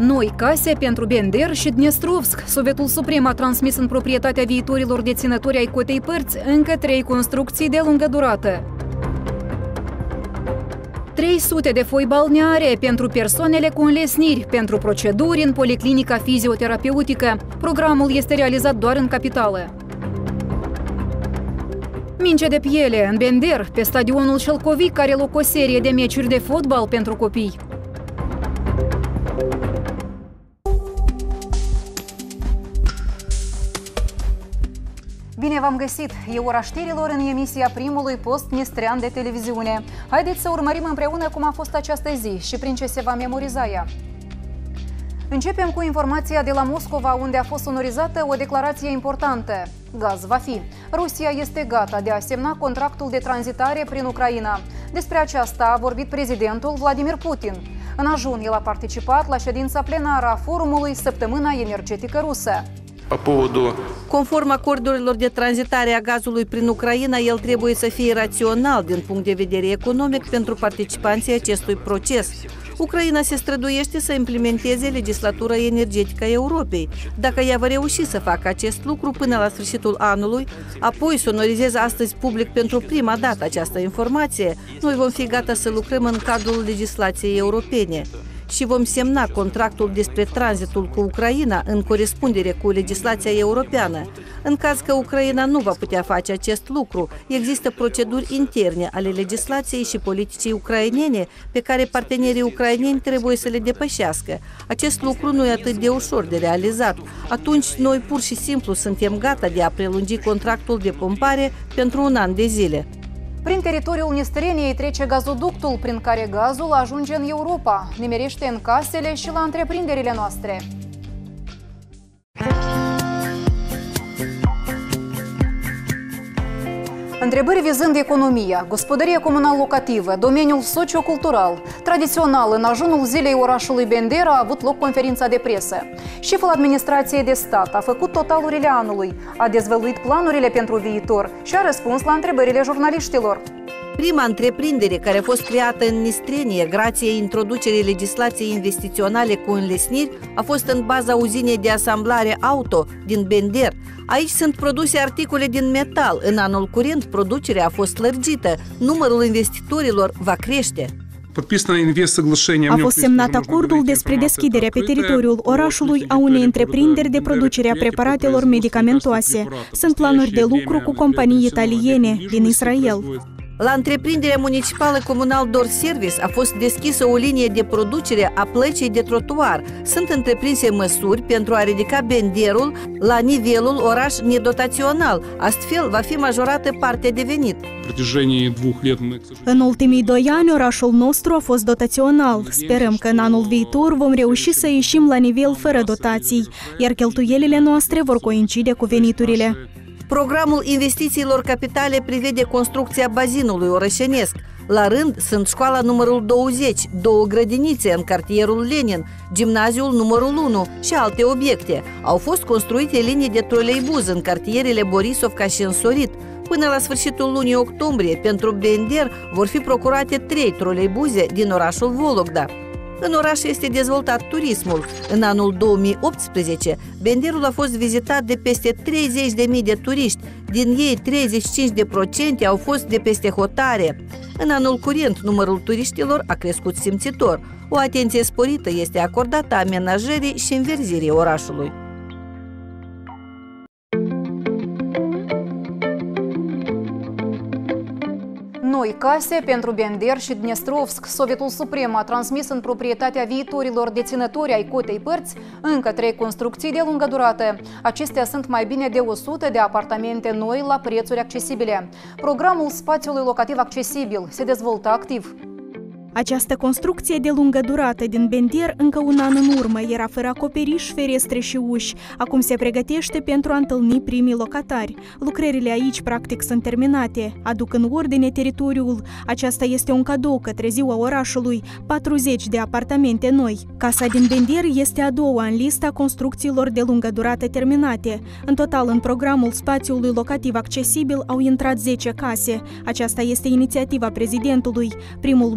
Noi case pentru Bender și Dnestrovsk. Sovietul Suprem a transmis în proprietatea viitorilor deținători ai cotei părți încă 3 construcții de lungă durată. 300 de foi balneare pentru persoanele cu înlesniri, pentru proceduri în policlinica fizioterapeutică. Programul este realizat doar în capitală. Minge de piele în Bender, pe stadionul Șelcovic, are loc o serie de meciuri de fotbal pentru copii. Bine v-am găsit! E ora știrilor în emisia primului post dnestrean de televiziune. Haideți să urmărim împreună cum a fost această zi și prin ce se va memoriza ea. Începem cu informația de la Moscova, unde a fost sonorizată o declarație importantă. Gaz va fi. Rusia este gata de a semna contractul de tranzitare prin Ucraina. Despre aceasta a vorbit prezidentul Vladimir Putin. În ajun, el a participat la ședința plenară a forumului Săptămâna energetică rusă. Conform acordurilor de tranzitare a gazului prin Ucraina, el trebuie să fie rațional din punct de vedere economic pentru participanții acestui proces. Ucraina se străduiește să implementeze legislatura energetică a Europei. Dacă ea va reuși să facă acest lucru până la sfârșitul anului, apoi sonorizez astăzi public pentru prima dată această informație, noi vom fi gata să lucrăm în cadrul legislației europene și vom semna contractul despre tranzitul cu Ucraina în corespundere cu legislația europeană. În caz că Ucraina nu va putea face acest lucru, există proceduri interne ale legislației și politicii ucrainene pe care partenerii ucraineni trebuie să le depășească. Acest lucru nu e atât de ușor de realizat. Atunci noi pur și simplu suntem gata de a prelungi contractul de pompare pentru 1 an de zile. Prin teritoriul Nistreniei trece gazoductul prin care gazul ajunge în Europa, nimerește în casele și la întreprinderile noastre. Întrebări vizând economia, gospodărie comunal-locativă, domeniul sociocultural. Tradițional, în ajunul zilei orașului Bender a avut loc conferința de presă. Șeful administrației de stat a făcut totalurile anului, a dezvăluit planurile pentru viitor și a răspuns la întrebările jurnaliștilor. Prima întreprindere care a fost creată în Nistrenie, grație introducerii legislației investiționale cu înlesniri, a fost în baza uzinei de asamblare auto din Bender. Aici sunt produse articole din metal. În anul curent, producerea a fost lărgită. Numărul investitorilor va crește. A fost semnat acordul despre deschiderea pe teritoriul orașului a unei întreprinderi de producere a preparatelor medicamentoase. Sunt planuri de lucru cu companii italiene din Israel. La întreprinderea municipală Comunal Door Service a fost deschisă o linie de producere a plăcii de trotuar. Sunt întreprinse măsuri pentru a ridica Benderul la nivelul oraș nedotațional. Astfel va fi majorată partea de venit. În ultimii 2 ani, orașul nostru a fost dotațional. Sperăm că în anul viitor vom reuși să ieșim la nivel fără dotații, iar cheltuielile noastre vor coincide cu veniturile. Programul investițiilor capitale prevede construcția bazinului orășenesc. La rând sunt școala numărul 20, 2 grădinițe în cartierul Lenin, gimnaziul numărul 1 și alte obiecte. Au fost construite linii de troleibuz în cartierele Borisovca și Însorit. Până la sfârșitul lunii octombrie, pentru Bender vor fi procurate 3 troleibuze din orașul Vologda. În oraș este dezvoltat turismul. În anul 2018, Benderul a fost vizitat de peste 30.000 de turiști. Din ei, 35% au fost de peste hotare. În anul curent, numărul turiștilor a crescut simțitor. O atenție sporită este acordată amenajării și înverzirii orașului. Noi case pentru Bender și Dnestrovsk. Sovietul Suprem a transmis în proprietatea viitorilor deținători ai cotei părți încă 3 construcții de lungă durată. Acestea sunt mai bine de 100 de apartamente noi la prețuri accesibile. Programul spațiului locativ accesibil se dezvoltă activ. Această construcție de lungă durată din Bender încă un an în urmă era fără acoperiș, ferestre și uși. Acum se pregătește pentru a întâlni primii locatari. Lucrările aici practic sunt terminate. Aduc în ordine teritoriul. Aceasta este un cadou către ziua orașului. 40 de apartamente noi. Casa din Bender este a 2-a în lista construcțiilor de lungă durată terminate. În total, în programul spațiului locativ accesibil au intrat 10 case. Aceasta este inițiativa prezidentului. Primul bloc cu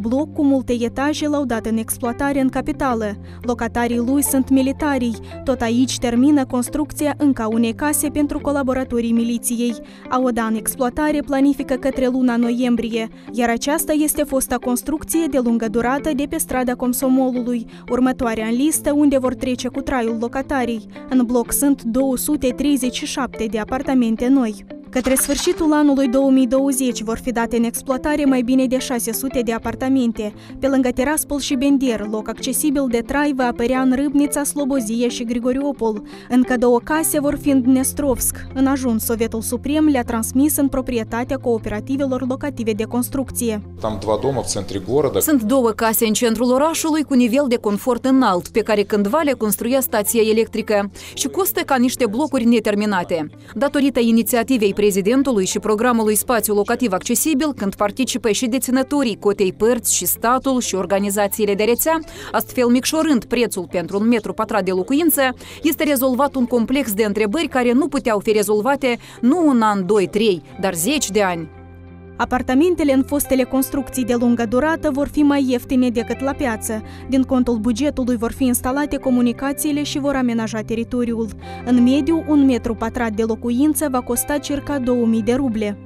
multe etaje lăudat în exploatare în capitală. Locatarii lui sunt militarii. Tot aici termină construcția încă unei case pentru colaboratorii miliției. Auda în exploatare planifică către luna noiembrie, iar aceasta este fosta construcție de lungă durată de pe strada Comsomolului, următoarea în listă unde vor trece cu traiul locatarii. În bloc sunt 237 de apartamente noi. Către sfârșitul anului 2020 vor fi date în exploatare mai bine de 600 de apartamente. Pe lângă Tiraspol și Bender, loc accesibil de trai va apărea în Râbnița, Slobozie și Grigoriopol. Încă 2 case vor fi în Dnestrovsk. În ajuns, Sovietul Suprem le-a transmis în proprietatea cooperativelor locative de construcție. Sunt 2 case în centrul orașului cu nivel de confort înalt, pe care cândva le construia stația electrică și costă ca niște blocuri neterminate. Datorită inițiativei prezidentului și programului Spațiu Locativ Accesibil, când participă și deținătorii cotei părți și statul și organizațiile de rețea, astfel micșorând prețul pentru un metru pătrat de locuință, este rezolvat un complex de întrebări care nu puteau fi rezolvate nu un an, 2, 3, dar 10 de ani. Apartamentele în fostele construcții de lungă durată vor fi mai ieftine decât la piață. Din contul bugetului vor fi instalate comunicațiile și vor amenaja teritoriul. În mediu, un metru pătrat de locuință va costa circa 2000 de ruble.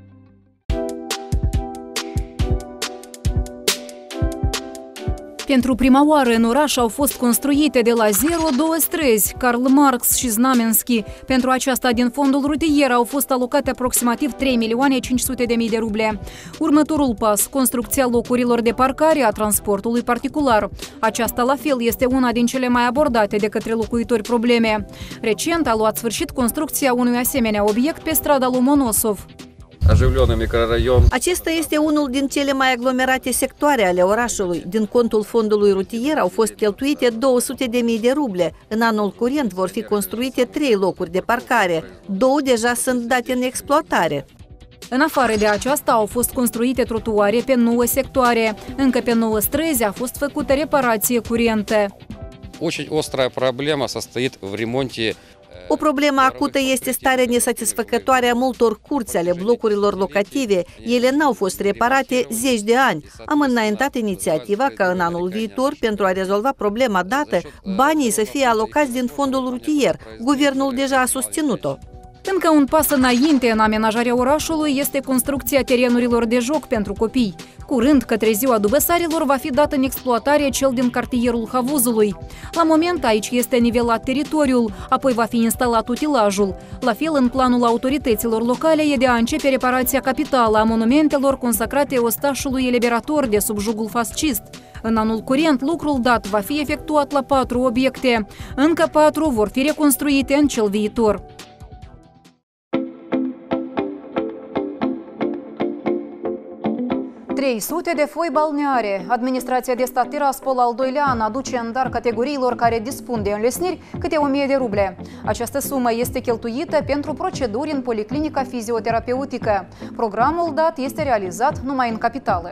Pentru prima oară în oraș au fost construite de la zero 2 străzi, Karl Marx și Znamenski. Pentru aceasta, din fondul rutier, au fost alocate aproximativ 3.500.000 de ruble. Următorul pas, construcția locurilor de parcare a transportului particular. Aceasta, la fel, este una din cele mai abordate de către locuitori probleme. Recent a luat sfârșit construcția unui asemenea obiect pe strada Lomonosov. Acesta este unul din cele mai aglomerate sectoare ale orașului. Din contul fondului rutier au fost cheltuite 200.000 de ruble. În anul curent vor fi construite 3 locuri de parcare. 2 deja sunt date în exploatare. În afară de aceasta au fost construite trotuare pe 9 sectoare. Încă pe 9 străzi a fost făcută reparație curentă. O problemă acută este starea nesatisfăcătoare a multor curți ale blocurilor locative. Ele n-au fost reparate 10 de ani. Am înaintat inițiativa ca în anul viitor, pentru a rezolva problema dată, banii să fie alocați din fondul rutier. Guvernul deja a susținut-o. Încă un pas înainte în amenajarea orașului este construcția terenurilor de joc pentru copii. Curând, către ziua Dubăsarilor, va fi dat în exploatare cel din cartierul Havuzului. La moment aici este nivelat teritoriul, apoi va fi instalat utilajul. La fel, în planul autorităților locale e de a începe reparația capitală a monumentelor consacrate ostașului eliberator de sub jugul fascist. În anul curent, lucrul dat va fi efectuat la 4 obiecte. Încă 4 vor fi reconstruite în cel viitor. Sute de foi balneare. Administrația de stat Tiraspol al 2-lea an aduce în dar categoriilor care dispun de înlesniri câte 1000 de ruble. Această sumă este cheltuită pentru proceduri în policlinica fizioterapeutică. Programul dat este realizat numai în capitală.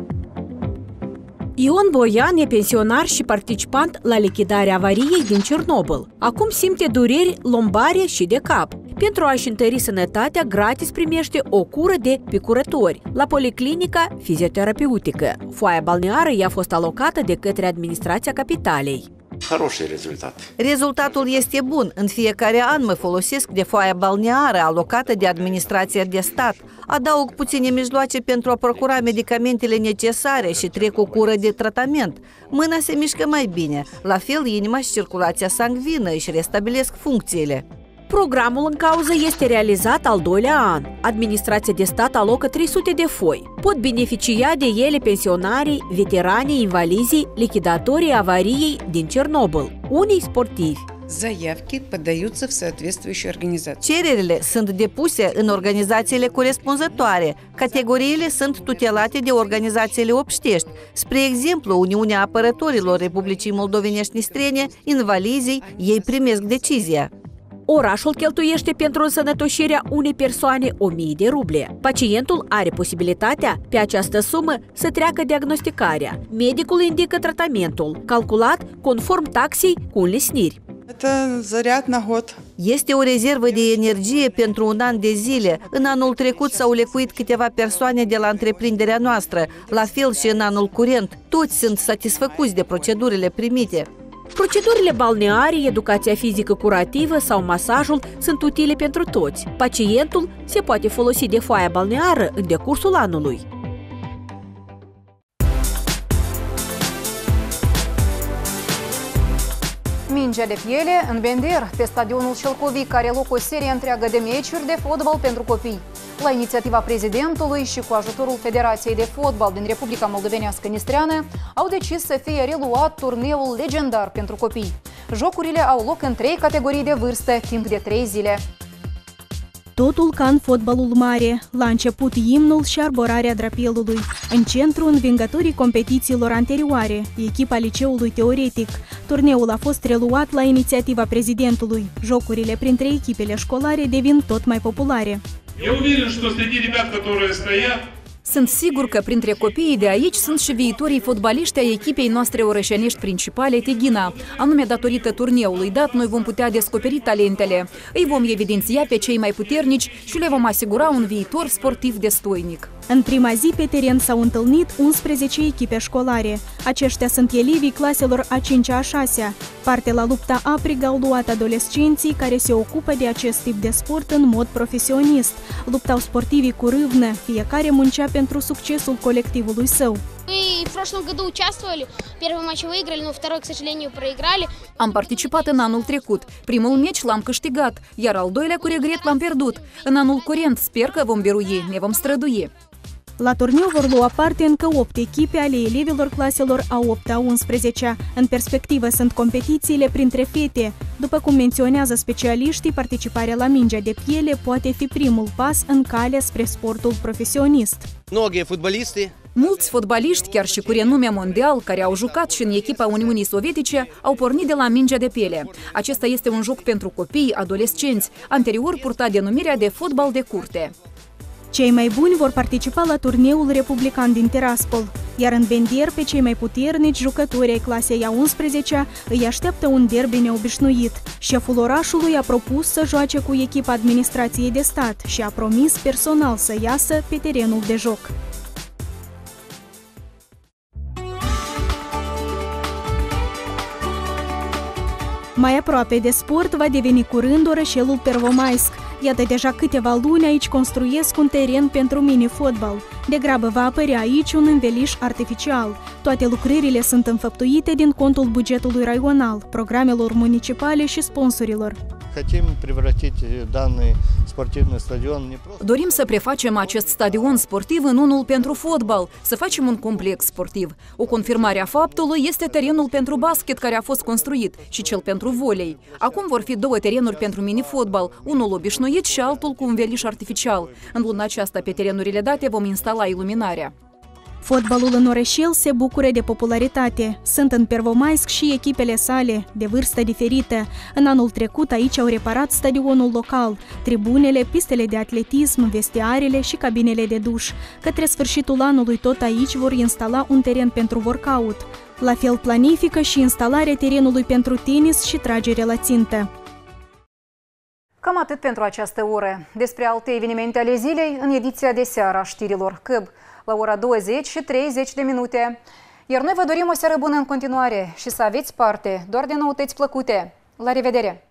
Ion Boian e pensionar și participant la lichidarea avariei din Cernobâl. Acum simte dureri lombare și de cap. Pentru a-și întări sănătatea, gratis primește o cură de picurători la policlinica fizioterapeutică. Foaia balneară i-a fost alocată de către administrația capitalei. Rezultatul este bun. În fiecare an mă folosesc de foaia balneară alocată de administrația de stat. Adaug puține mijloace pentru a procura medicamentele necesare și trec o cură de tratament. Mâna se mișcă mai bine. La fel, inima și circulația sanguină își restabilesc funcțiile. Programul în cauză este realizat al 2-lea an. Administrația de stat alocă 300 de foi. Pot beneficia de ele pensionarii, veteranii, invalizii, lichidatorii avariei din Cernobâl, unii sportivi. Заявки подаются в соответствующие организации. Cererile sunt depuse în organizațiile corespunzătoare. Categoriile sunt tutelate de organizațiile obștești. Spre exemplu, Uniunea Apărătorilor Republicii Moldovenești Nistrene, invalizii, ei primesc decizia. Orașul cheltuiește pentru însănătoșirea unei persoane 1000 de ruble. Pacientul are posibilitatea, pe această sumă, să treacă diagnosticarea. Medicul indică tratamentul, calculat conform taxei cu înlesniri. Este o rezervă de energie pentru un an de zile. În anul trecut s-au lecuit câteva persoane de la întreprinderea noastră, la fel și în anul curent. Toți sunt satisfăcuți de procedurile primite. Procedurile balneare, educația fizică curativă sau masajul sunt utile pentru toți. Pacientul se poate folosi de foaia balneară în decursul anului. Mingea de piele în Bender, pe stadionul Șelcovic, care loc o serie întreagă de meciuri de fotbal pentru copii. La inițiativa prezidentului și cu ajutorul Federației de Fotbal din Republica Moldovenească Nistreană, au decis să fie reluat turneul legendar pentru copii. Jocurile au loc în 3 categorii de vârstă, timp de 3 zile. Totul ca în fotbalul mare. La început imnul și arborarea drapelului. În centru, învingătorii competițiilor anterioare, echipa liceului teoretic. Turneul a fost reluat la inițiativa prezidentului. Jocurile printre echipele școlare devin tot mai populare. Sunt sigur că printre copiii de aici sunt și viitorii fotbaliști ai echipei noastre orășenești principale, Tighina. Anume, datorită turneului dat, noi vom putea descoperi talentele. Îi vom evidenția pe cei mai puternici și le vom asigura un viitor sportiv destoinic. În prima zi pe teren s-au întâlnit 11 echipe școlare. Aceștia sunt elevii claselor a 5-a, a 6-a. Parte la lupta aprigă au luat adolescenții care se ocupă de acest tip de sport în mod profesionist. Luptau sportivii cu râvnă, fiecare muncea pentru succesul colectivului său. В прошлом году участвовали, первый матч выиграли, но второй, к сожалению, проиграли. Am participat în anul trecut. Primul meci l-am câștigat, iar al doilea cu regret l-am pierdut. În anul curent sper că vom birui, ne vom strădui. La turneu vor lua parte încă 8 echipe ale elevilor claselor a 8-a, 11-a. În perspectivă sunt competițiile printre fete. După cum menționează specialiștii, participarea la mingea de piele poate fi primul pas în calea spre sportul profesionist. Mulți fotbaliști, chiar și cu renume mondial, care au jucat și în echipa Uniunii Sovietice, au pornit de la mingea de piele. Acesta este un joc pentru copii, adolescenți, anterior purta denumirea de fotbal de curte. Cei mai buni vor participa la turneul republican din Tiraspol, iar în Bender pe cei mai puternici jucători ai clasei a 11-a îi așteaptă un derby neobișnuit. Șeful orașului a propus să joace cu echipa administrației de stat și a promis personal să iasă pe terenul de joc. Mai aproape de sport va deveni curând orășelul Pervomaisk. Iată, deja câteva luni aici construiesc un teren pentru mini-fotbal. Degrabă va apărea aici un înveliș artificial. Toate lucrările sunt înfăptuite din contul bugetului raional, programelor municipale și sponsorilor. Dorim să prefacem acest stadion sportiv în unul pentru fotbal, să facem un complex sportiv. O confirmare a faptului este terenul pentru basket care a fost construit și cel pentru volei. Acum vor fi 2 terenuri pentru mini-fotbal, unul obișnuit și altul cu un înveliș artificial. În luna aceasta, pe terenurile date, vom instala iluminarea. Fotbalul în orășel se bucură de popularitate. Sunt în Pervomaisk și echipele sale, de vârstă diferită. În anul trecut aici au reparat stadionul local, tribunele, pistele de atletism, vestiarele și cabinele de duș. Către sfârșitul anului tot aici vor instala un teren pentru workout. La fel planifică și instalarea terenului pentru tenis și tragere la țintă. Cam atât pentru această oră. Despre alte evenimente ale zilei în ediția de seară a știrilor CAB, la ora 20:30. Iar noi vă dorim o seară bună în continuare și să aveți parte doar de noutăți plăcute. La revedere!